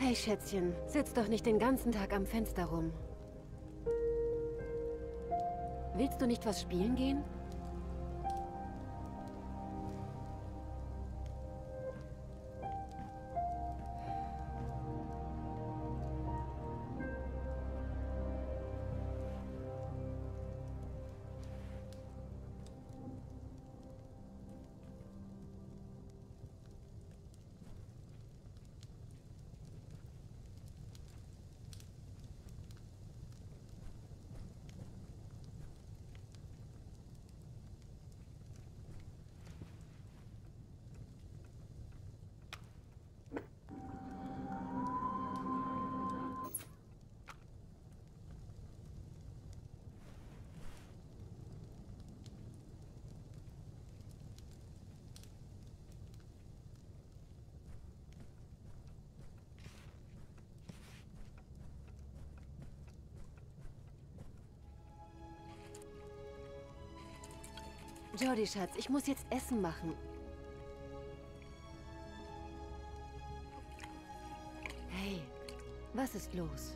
Hey, Schätzchen, sitz doch nicht den ganzen Tag am Fenster rum. Willst du nicht was spielen gehen? Jodie, Schatz, ich muss jetzt Essen machen. Hey, was ist los?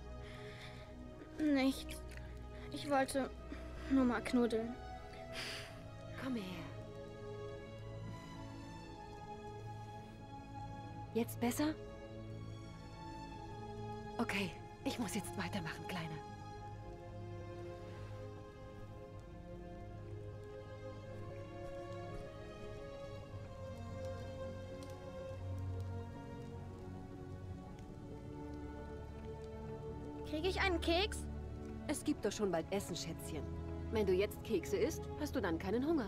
Nichts. Ich wollte nur mal knuddeln. Komm her. Jetzt besser? Okay, ich muss jetzt weitermachen, Kleiner. Kriege ich einen Keks? Es gibt doch schon bald Essen, Schätzchen. Wenn du jetzt Kekse isst, hast du dann keinen Hunger.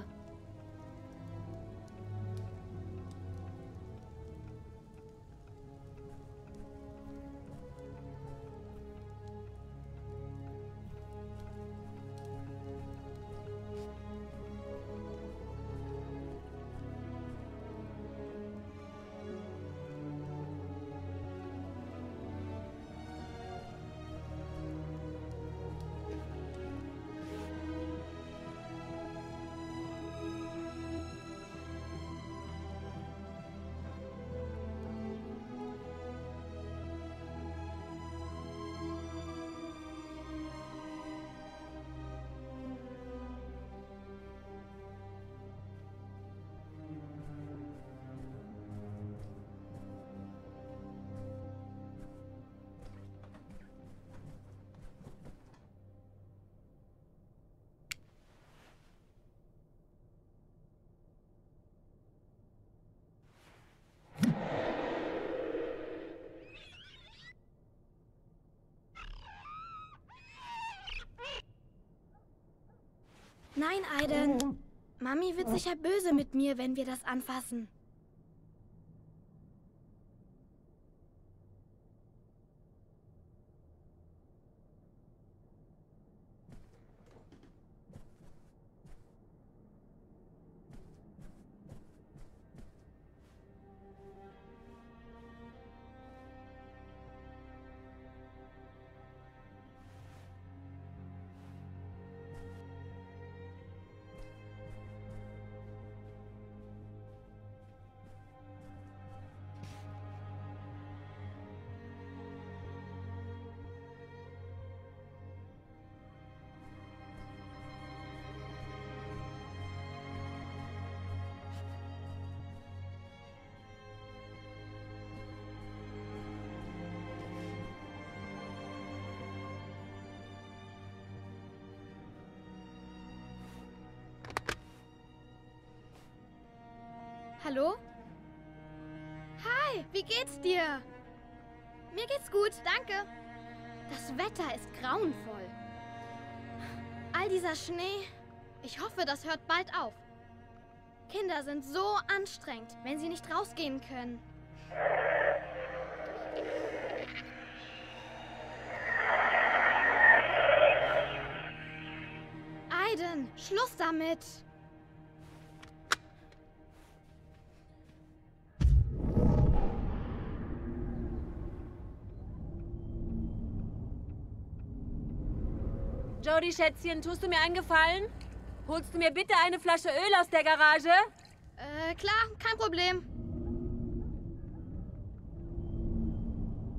Nein, Aiden. Mami wird sicher böse mit mir, wenn wir das anfassen. Hallo? Hi, wie geht's dir? Mir geht's gut, danke. Das Wetter ist grauenvoll. All dieser Schnee. Ich hoffe, das hört bald auf. Kinder sind so anstrengend, wenn sie nicht rausgehen können. Aiden, Schluss damit! Jodie, Schätzchen, tust du mir einen Gefallen? Holst du mir bitte eine Flasche Öl aus der Garage? Klar, kein Problem.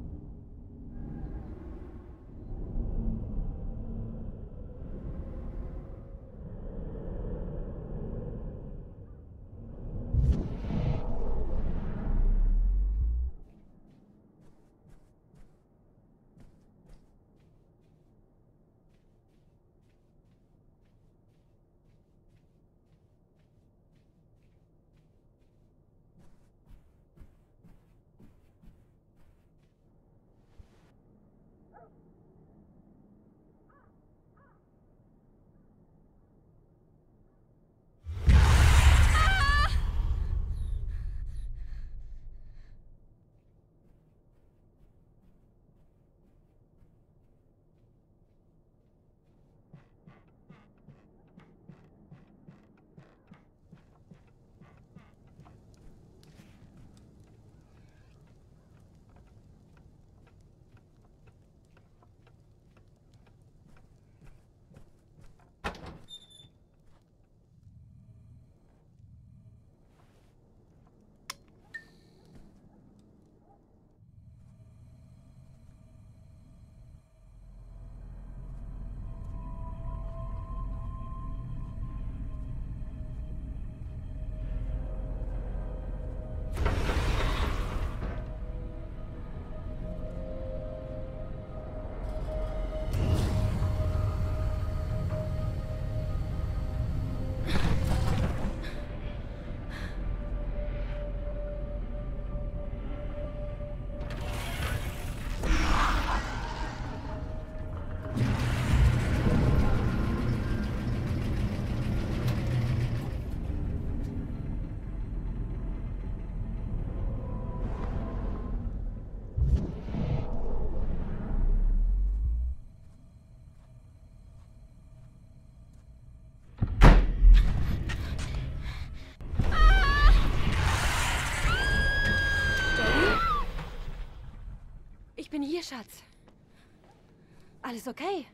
dir, Schatz? Alles okay?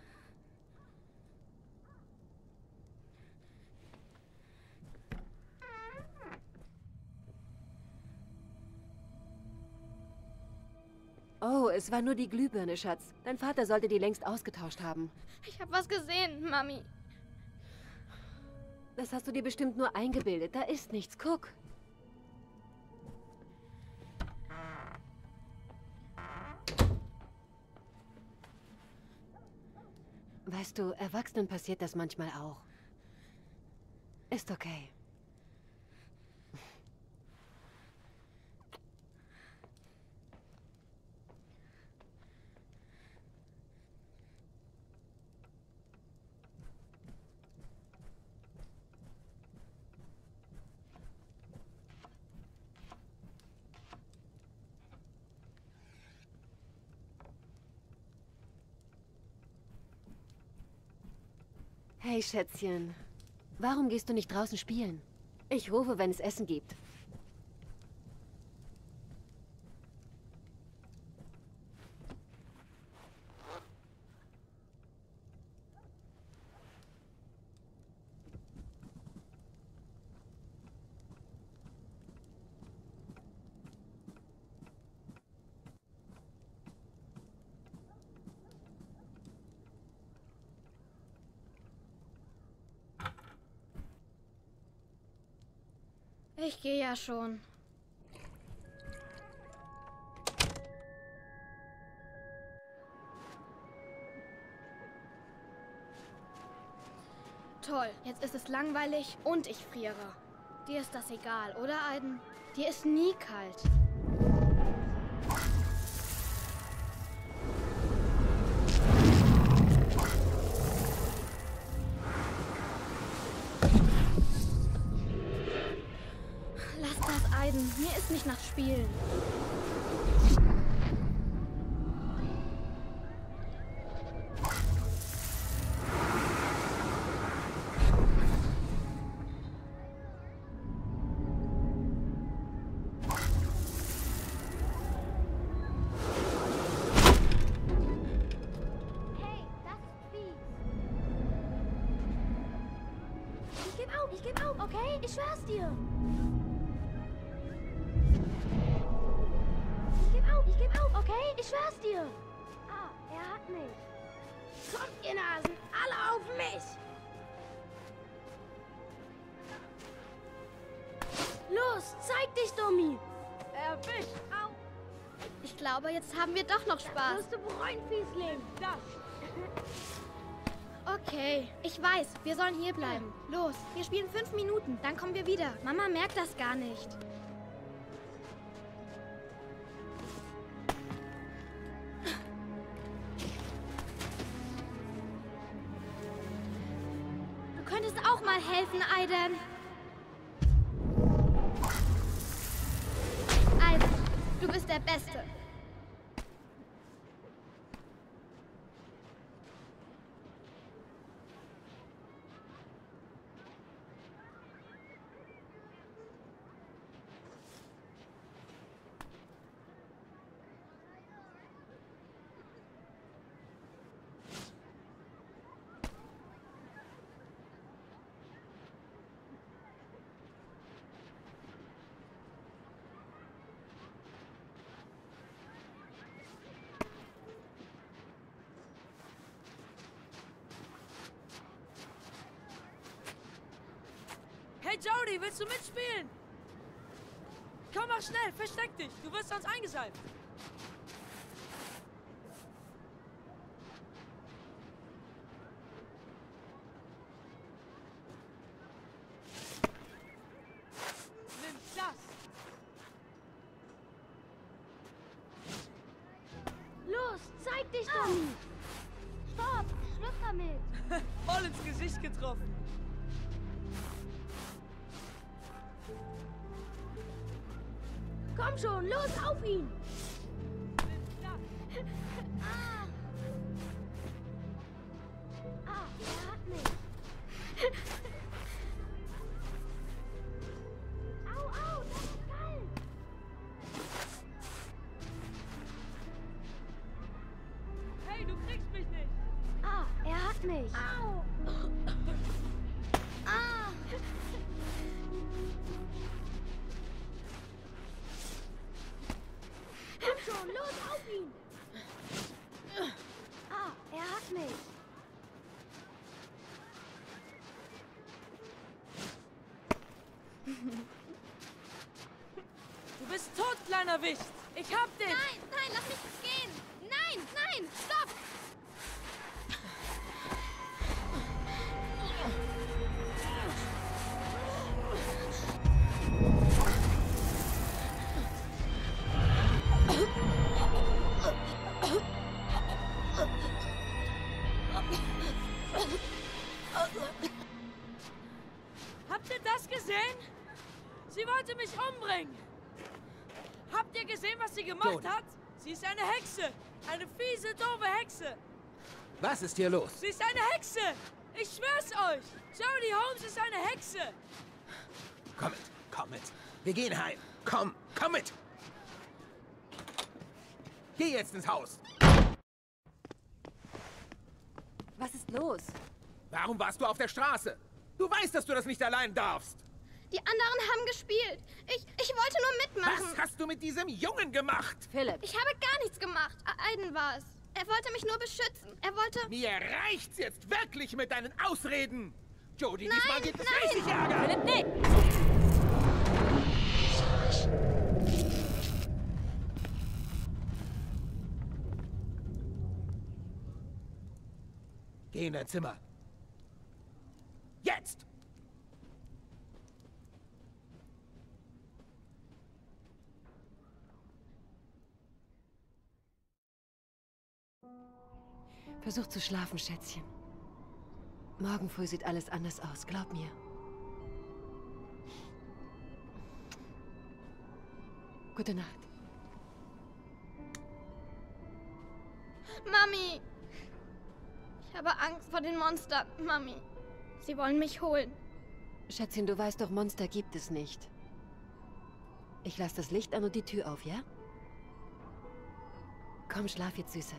Oh, es war nur die Glühbirne, Schatz. Dein Vater sollte die längst ausgetauscht haben. Ich habe was gesehen, Mami. Das hast du dir bestimmt nur eingebildet. Da ist nichts. Guck. Weißt du, Erwachsenen passiert das manchmal auch. Ist okay. Hey, Schätzchen. Warum gehst du nicht draußen spielen? Ich rufe, wenn es Essen gibt. Ich gehe ja schon. Toll, jetzt ist es langweilig und ich friere. Dir ist das egal, oder, Aiden? Dir ist nie kalt. Lass das, Aiden. Mir ist nicht nach Spielen. Ich geb auf, okay? Ich schwör's dir. Ich geb auf, okay? Ich schwör's dir. Ah, er hat mich. Kommt, ihr Nasen, alle auf mich! Los, zeig dich, Dummi! Erwischt! Au! Ich glaube, jetzt haben wir doch noch Spaß. Wirst du bereuen, Fiesling! Das! Okay, ich weiß, wir sollen hier bleiben. Los, wir spielen 5 Minuten, dann kommen wir wieder. Mama merkt das gar nicht. Du könntest auch mal helfen, Aiden. Aiden, du bist der Beste. Hey Jody, willst du mitspielen? Komm mal schnell, versteck dich. Du wirst sonst eingeseift. Nimm das. Los, zeig dich, Dummi! Stopp, Schluss damit! Voll ins Gesicht getroffen. Komm schon, los, auf ihn! Nimm das. Ah! Ah, er hat mich! Au, au, das ist kalt! ihn! Ah, er hat mich. Du bist tot, kleiner Wicht. Ich hab dich. Nein, nein, lass mich gehen! Nein, nein, stopp! Habt ihr das gesehen? Sie wollte mich umbringen. Habt ihr gesehen, was sie gemacht Jodie. hat? Sie ist eine Hexe. Eine fiese, doofe Hexe. Was ist hier los? Sie ist eine Hexe. Ich schwör's euch. Jodie Holmes ist eine Hexe. Komm mit, komm mit. Wir gehen heim. Komm, komm mit. Geh jetzt ins Haus. Was ist los? Warum warst du auf der Straße? Du weißt, dass du das nicht allein darfst. Die anderen haben gespielt. Ich wollte nur mitmachen. Was hast du mit diesem Jungen gemacht? Philipp, Ich habe gar nichts gemacht. Aiden war es. Er wollte mich nur beschützen. Er wollte... Mir reicht's jetzt wirklich mit deinen Ausreden. Jodie, Nein, diesmal gibt es nein. richtig Ärger. Philipp, nee! Geh in dein Zimmer. Jetzt! Versuch zu schlafen, Schätzchen. Morgen früh sieht alles anders aus, glaub mir. Gute Nacht. Mami! Ich habe Angst vor den Monstern, Mami. Sie wollen mich holen. Schätzchen, du weißt doch, Monster gibt es nicht. Ich lasse das Licht an und die Tür auf, ja? Komm, schlaf jetzt, Süße.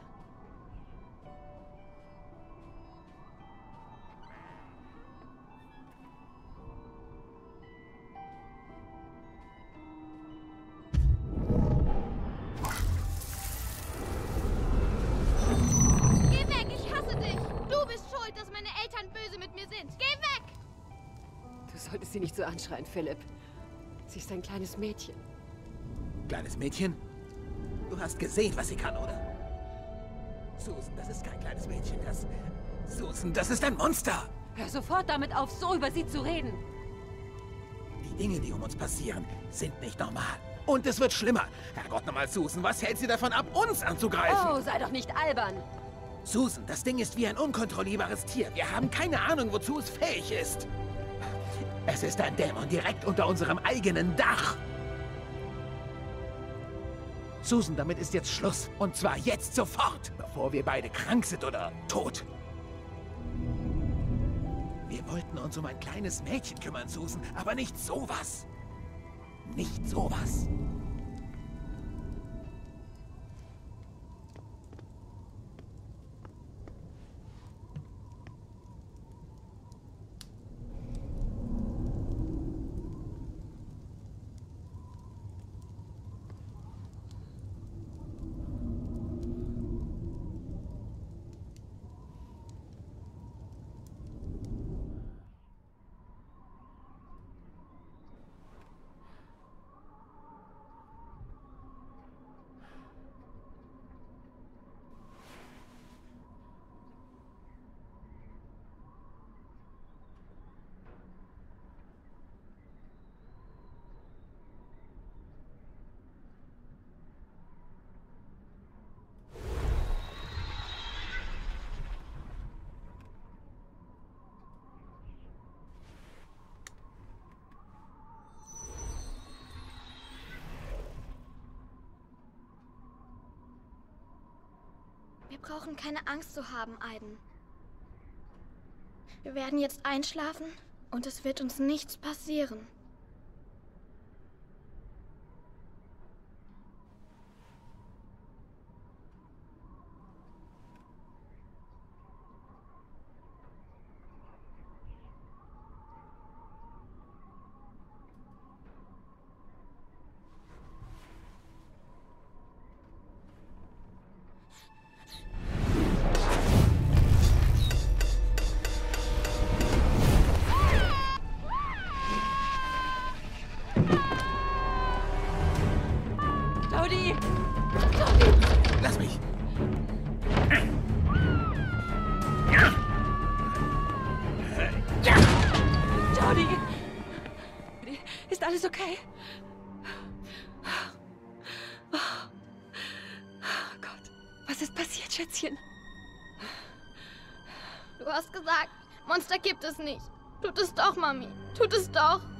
Geh weg, ich hasse dich! Du bist schuld, dass meine Eltern böse mit mir sind. Geh weg! Du solltest sie nicht so anschreien, Philipp. Sie ist ein kleines Mädchen. Kleines Mädchen? Du hast gesehen, was sie kann, oder? Susan, das ist kein kleines Mädchen. Susan, das ist ein Monster! Hör sofort damit auf, so über sie zu reden. Die Dinge, die um uns passieren, sind nicht normal. Und es wird schlimmer. Herrgott nochmal, Susan, was hält sie davon ab, uns anzugreifen? Oh, sei doch nicht albern. Susan, das Ding ist wie ein unkontrollierbares Tier. Wir haben keine Ahnung, wozu es fähig ist. Es ist ein Dämon direkt unter unserem eigenen Dach. Susan, damit ist jetzt Schluss. Und zwar jetzt sofort, bevor wir beide krank sind oder tot. Wir wollten uns um ein kleines Mädchen kümmern, Susan, aber nicht sowas. Nicht sowas. Wir brauchen keine Angst zu haben, Aiden. Wir werden jetzt einschlafen und es wird uns nichts passieren. Jody! Lass mich. Jody! Ist alles okay? Oh Gott, was ist passiert, Schätzchen? Du hast gesagt, Monster gibt es nicht. Tut es doch, Mami. Tut es doch.